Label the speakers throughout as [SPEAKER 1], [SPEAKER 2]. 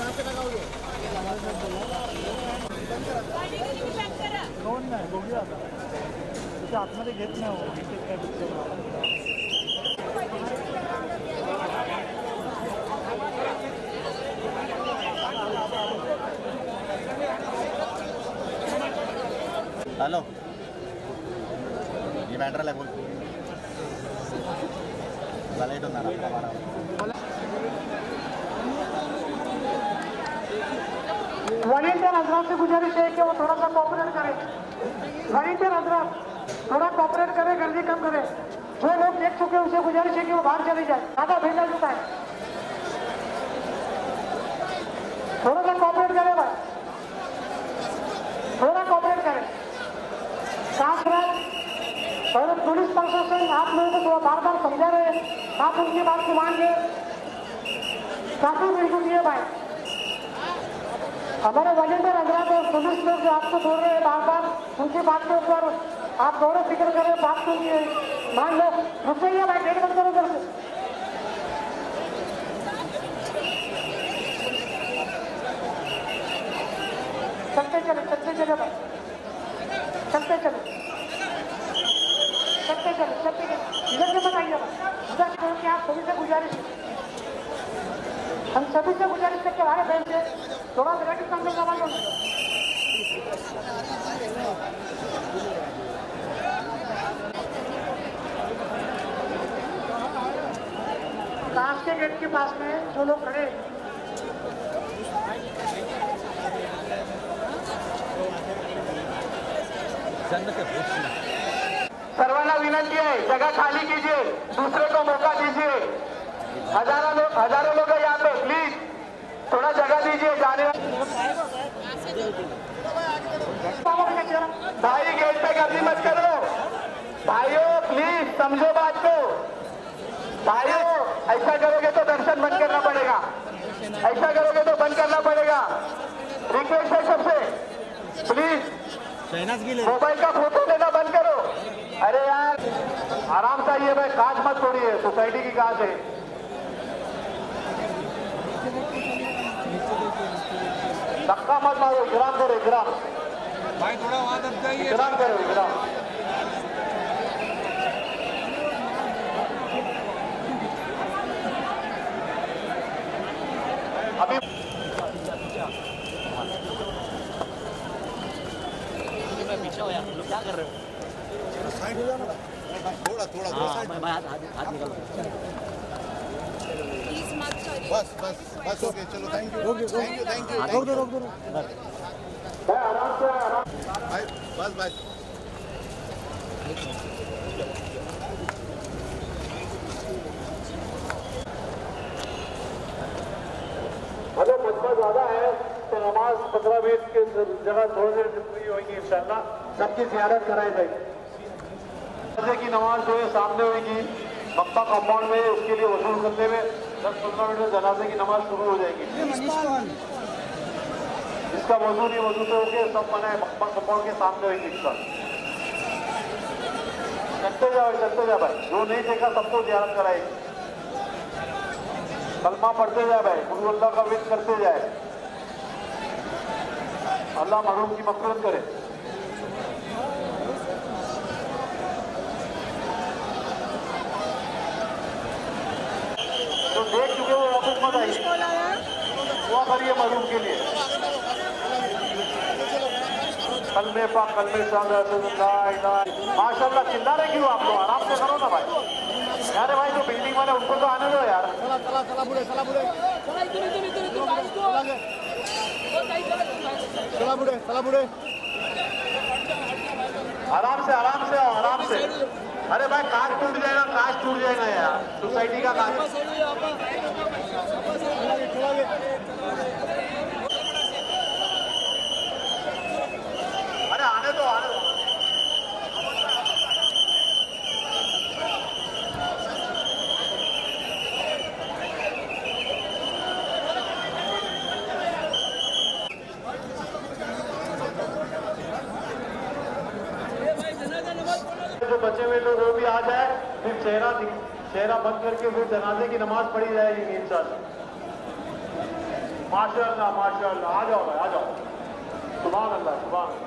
[SPEAKER 1] कौन नाही बघूया आता तिथे आतमध्ये घेत नाही हो इथे काय
[SPEAKER 2] हेलो ये मॅटर आहे बोल लेट होणार
[SPEAKER 3] वॉलंटियर हजरात से गुजारिश है कि वो थोड़ा सा कॉपरेट करें। वॉलंटियर हजरात थोड़ा कॉपरेट करें, गर्दी कम करें। जो लोग देख चुके हैं उनसे गुजारिश है कि वो बाहर चले जाए, ज़्यादा भेजा जुटा है। थोड़ा सा कॉपरेट करें भाई, थोड़ा कॉपरेट करें। साथ में और पुलिस प्रशासन आप लोगों को बार बार समझा रहे हैं, आप उनकी बात को मान गए, काफी बिल्कुल दिए भाई। हमारे वॉलंटियर हजरात और पुलिस लोग जो आपको बोल रहे हैं बार बार उनकी बात के ऊपर आप गौरव फिक्र करें, बात को मान लो। रुक जाइए भाई, गेट बंद करो उधर से। चलते चले भाई, चलते चले इधर से बताइए भाई, इधर से कि आप सभी से गुजारिश है, हम सभी से गुजारिश करके हमारे बहन से थोड़ा रेडी करने का मालूम कांच के गेट के पास में जो लोग खड़े सर्वांना विनंती है, जगह खाली कीजिए, दूसरे को मौका दीजिए। हजारों लोग यहाँ पे, प्लीज थोड़ा जगह दीजिए जाने। भाई गेट पे गर्दी मत करो भाइयों, प्लीज समझो बात को। भाइयों ऐसा करोगे तो दर्शन बंद करना पड़ेगा, ऐसा करोगे तो बंद करना पड़ेगा। रिक्वेस्ट है सबसे, प्लीज मोबाइल का फोटो लेना बंद करो। अरे यार आराम से आइए भाई, कांच मत तोड़िए, सोसाइटी की कांच है। धक्का मत मारो, विराम करो, विराम
[SPEAKER 4] भाई थोड़ा वहां तक जाइए,
[SPEAKER 3] विराम करो, विराम। अभी पीछे हो यार, लोग क्या कर रहे हो?
[SPEAKER 2] साइड हो जाना, थोड़ा साइड।
[SPEAKER 3] हाथ निकालो।
[SPEAKER 2] बस ओके, चलो थैंक यू।
[SPEAKER 1] रोक दो
[SPEAKER 3] आराम से, आराम
[SPEAKER 2] भाई, बस
[SPEAKER 3] अगर मजमा ज्यादा है तो नमाज 15-20 की जगह थोड़ी देर फ्री होगी इंशाल्लाह, सबकी ज़ियारत कराई जाएगी। की नमाज जो है सामने होगी मक्का कंपाउंड में, उसके लिए वसूल करते हुए 10-15 मिनट में जनाजे की नमाज शुरू हो जाएगी। इसका वजू नहीं, वजू से होके सब मना है, मक्का कंपाउंड के सामने होगी इसका। चलते जाओ भाई, जो नहीं देखा सबको ज़ियारत कराएगी। कलमा पढ़ते जाए भाई, गुरु अल्लाह का विद करते जाए, अल्लाह महरूम की मग़फ़िरत करे। तो देख चुके वो वापस मत आइए, दुआ करिए महरूम के लिए। कलमे पाक, कलमे माशाल्लाह। चिल्ला रहे क्यों आप लोग? आराम से करो ना भाई। अरे भाई जो बिल्डिंग वाले उनको तो आने दो यार। चला बुढ़े। आराम से। अरे भाई कांच टूट जाएगा यार, सोसाइटी का कांच। अरे आने दो। जो बचे हुए लोग वो भी आ जाए, फिर चेहरा बंद करके फिर जनाजे की नमाज पढ़ी जाएगी इंशाअल्लाह। माशाअल्लाह माशाअल्लाह, आ जाओ भाई, आ जाओ। सुभान अल्लाह, सुभान अल्लाह।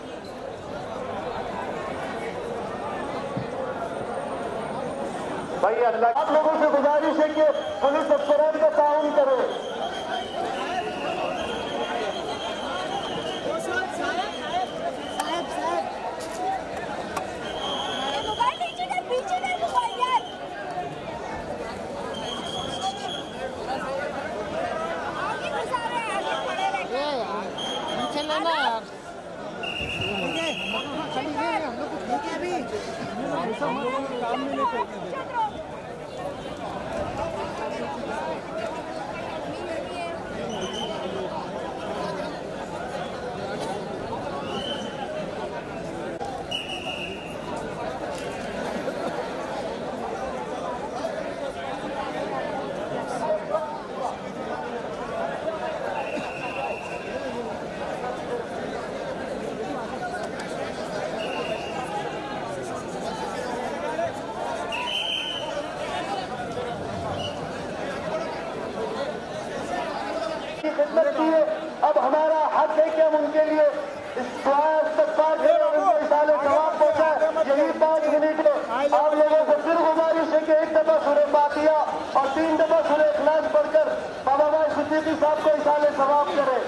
[SPEAKER 3] भाई अल्लाह, आप लोगों से गुजारिश है कि पुलिस अफसरान का ताउन करें। खिदमत की है, अब हमारा हक है कि हम उनके लिए इस्तग़फ़ार करें और उनको इसाले सवाब पहुंचाएं। यही 5 मिनट में आप लोगों को फिर गुजारिश है कि एक दफा सूरह फातिहा और 3 दफा सूरह इखलास पढ़कर बाबा भाई सिद्दीकी साहब को इसाले सवाब करें।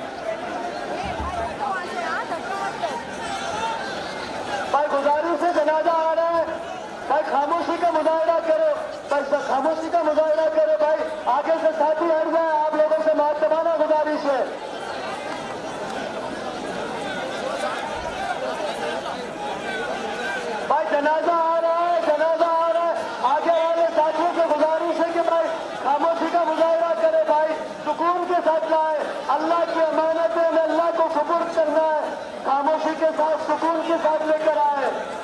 [SPEAKER 3] भाई गुजारिश से जनाजा आ रहा है, भाई खामोशी का मुजाहरा करो, भाई खामोशी का मुजाहरा करो। भाई आगे से साथी हट जाए, आप लोगों से मातबाना गुजारिश है। भाई जनाजा आ रहा है, जनाजा आ रहा है, आगे वाले साथियों से गुजारिश है कि भाई खामोशी का मुजाहरा करे, भाई सुकून के साथ लाए। अल्लाह की अमानत है, अल्लाह को सुपुर्द करना है, खामोशी के साथ सुकून के साथ लेकर आए।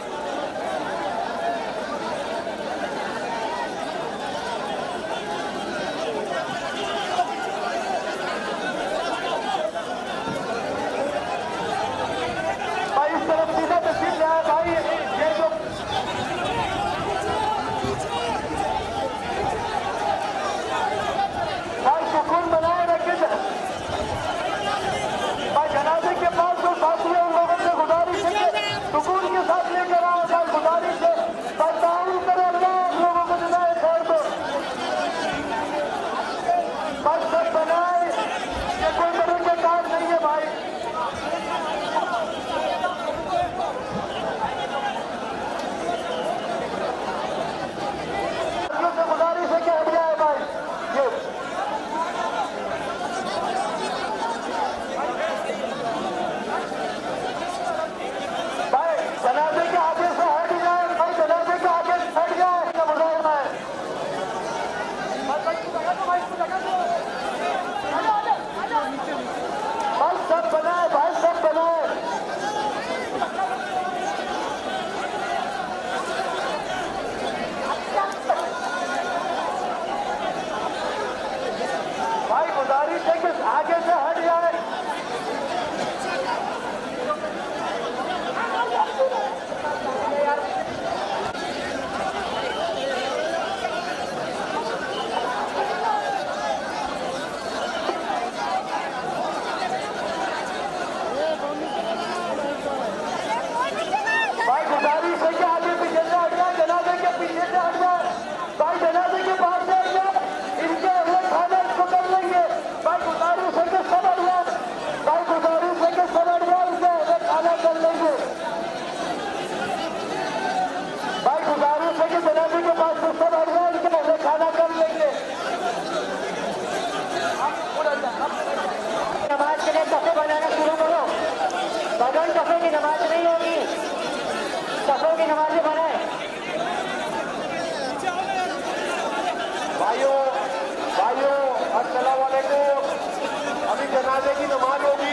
[SPEAKER 3] जनाजे की नमाज होगी,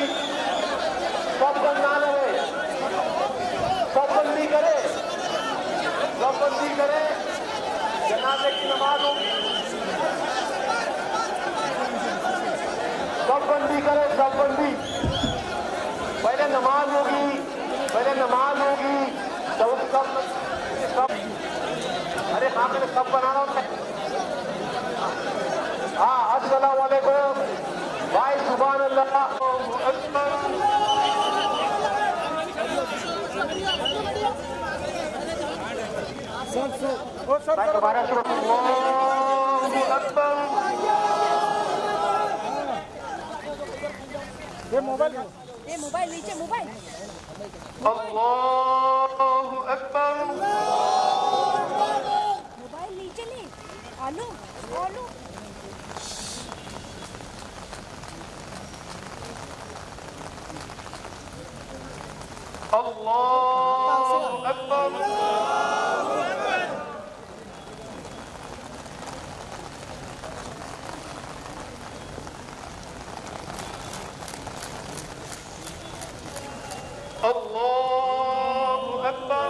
[SPEAKER 3] सब बंद ना रहे, सब बंदी करे, सब बंदी करे, जनाजे की नमाज होगी, सब बंदी करे, सब बंदी। पहले नमाज होगी, पहले नमाज होगी, सब अरे हाँ मैंने सब बना रहा हूँ। हाँ अस्सलाम वालेकुम। सुभान अल्लाह, अल्लाहु अकबर। मैं दोबारा शुरू करूंगा। अल्लाहु अकबर।
[SPEAKER 1] ये मोबाइल
[SPEAKER 5] नीचे मोबाइल।
[SPEAKER 3] अल्लाहु अकबर।
[SPEAKER 5] मोबाइल नीचे ले। आलू आलू।
[SPEAKER 3] अल्लाहु अकबर। अल्लाहु अकबर।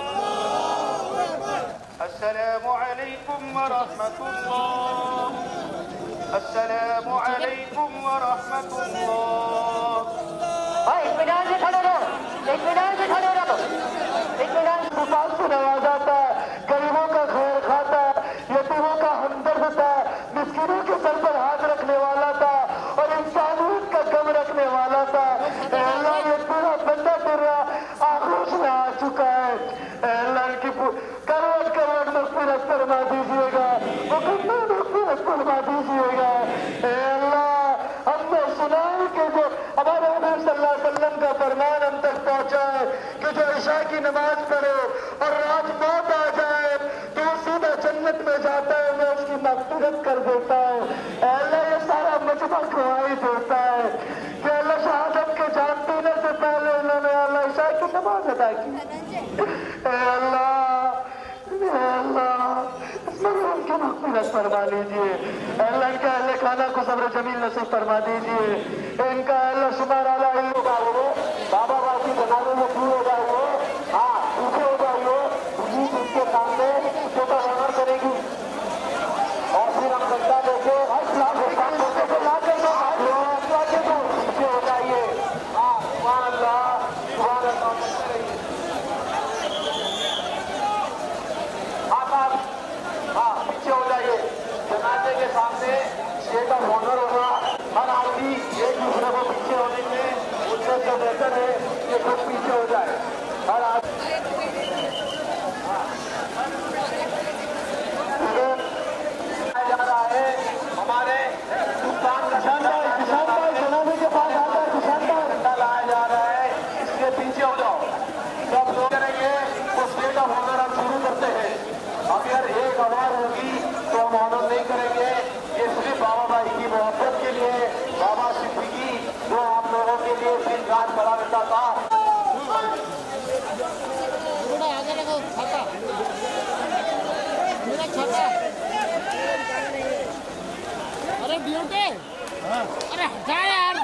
[SPEAKER 3] अस्सलामु अलैकुम व रहमतुल्लाह। अस्सलामु अलैकुम व रहमतुल्लाह। इत्मीनान से खड़े रहो, इत्मीनान से खड़े रहो, इत्मीनान से मुसाल से नवाजाता है, गरीबों का खैर खाता है, यतीमों का हमदर्द था, मिस्किनों के सर पर हाथ रखने वाला था और इंसानियत का गम रखने वाला था। अल्लाह ये पूरा बंदा तेरा आक्रोश में आ चुका है। अल्लाह की करवट करवट मग़फ़िरत फरमा दीजिएगा, मुकम्मल मग़फ़िरत फरमा दीजिएगा। अल्लाह हमने सुना है कि जो हमारे नबी सल्लल्लाहु अलैहि वसल्लम का फरमान हम तक पहुंचा है कि जो इशा की नमाज पढ़े और रात मौत आ जाए तो वो सीधा जन्नत में जाता है, मैं उसकी मग़फ़िरत कर देता हूँ। अल्लाह ये सारा मजमा गवाही देता है कि अल्लाह शहादत के जान पीने से पहले उन्होंने अल्लाह इशा की नमाज अदा की। अल्लाह उनकी मग़फ़िरत फरमा लीजिए। अल्लाह इनके अहले खाना को सब्र जमील नसीब फरमा दीजिए। इनका अल्लाह शुमार आला होगा वो बाबा बाजी बनाने में दूर हो जाइए। हाँ पीछे हो जाइए, इनके सामने छोटा ऑनर करेगी और फिर हम घंटा लेके पीछे हो जाइए। हाँ सुभान अल्लाह, सुभान अल्लाह। हाँ पीछे हो जाइए। जनाजे के सामने स्टेट ऑफ ऑनर होगा। हर आदमी एक दूसरे को पीछे होने में उससे जो बेहतर है कि खुद पीछे हो जाए। हर आदमी जा रहा है हमारे सुल्तान किसान भाई जनाजे के पास आता है। किसान भाई झंडा लाया जा रहा है, इसके पीछे हो जाओ। सब लोग करेंगे तो स्टेट ऑफ ऑनर हम शुरू करते हैं। अगर एक आवाज होगी तो हम ऑनर नहीं करेंगे। ये सिर्फ बाबा भाई की मोहब्बत के लिए, बाबा सिद्दीकी जो आप लोगों के लिए दिन रात बड़ा रहता था।
[SPEAKER 1] आगे लगो छाता, मेरा छाता। अरे ड्यूटी, अरे हटा यार।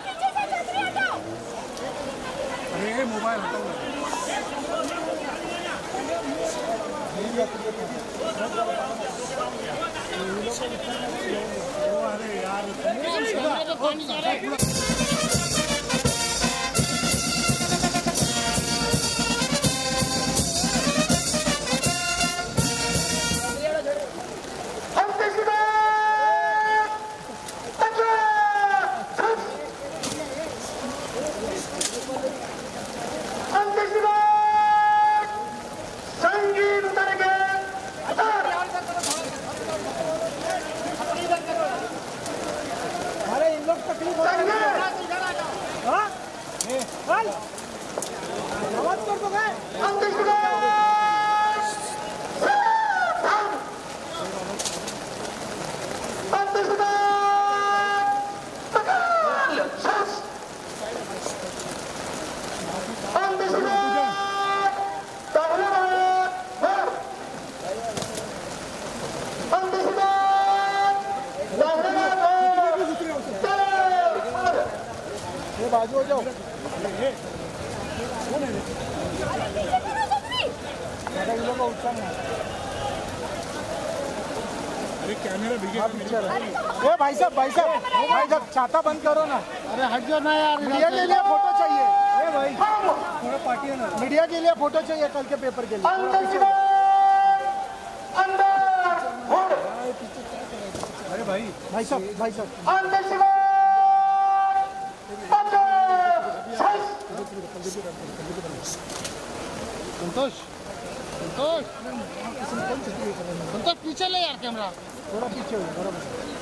[SPEAKER 4] अरे मोबाइल हटाओ। अरे यार पानी जा रहा है।
[SPEAKER 3] संगीत उतर गए।
[SPEAKER 1] अरे इन लोग तकलीफ हो रही है। हाँ? आवाज कर दो गए। बाजू हो जाओ।
[SPEAKER 4] अरे कैमरा
[SPEAKER 1] ए भाई साहब छाता बंद करो ना। अरे हट जाओ ना यार, मीडिया के लिए फोटो चाहिए। ए भाई थोड़ा पार्टी है ना, मीडिया के लिए फोटो चाहिए कल के पेपर के लिए। अरे भाई साहब संतोष संतोष संतोष पीछे ले यार कैमरा थोड़ा पीछे हो बराबर